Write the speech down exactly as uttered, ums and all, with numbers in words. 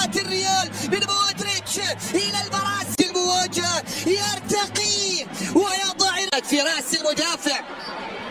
مباراة الريال من مودريتش إلى البراس المواجهة، يرتقي ويضع في رأس المدافع.